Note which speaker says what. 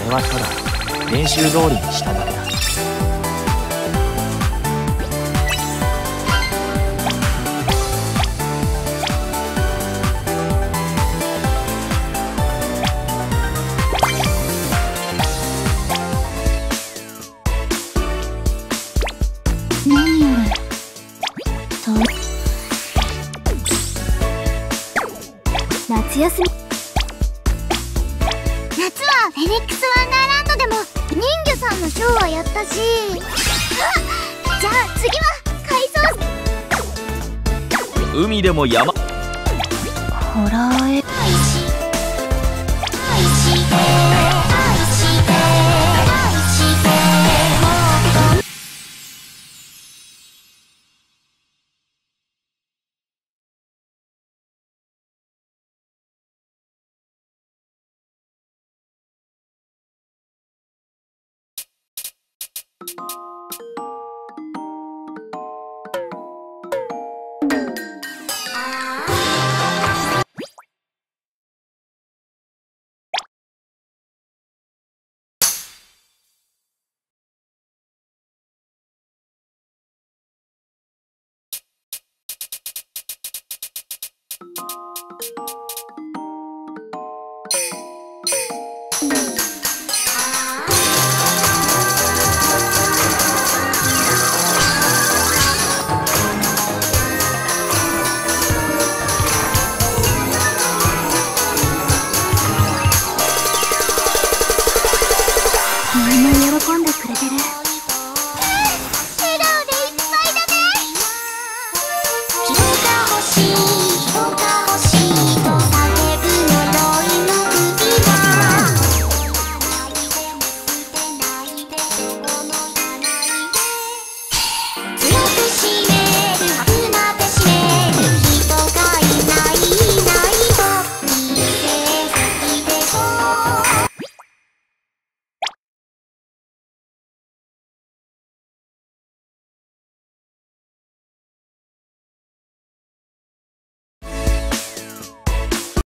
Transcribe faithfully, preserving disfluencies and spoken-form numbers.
Speaker 1: はただ練習通りにしただけだ。
Speaker 2: 何よと夏休み夏はフェニックスワンダーランドでも人魚さんのショーはやったし、じゃあ次は海藻
Speaker 1: 海でも山
Speaker 2: ホラー絵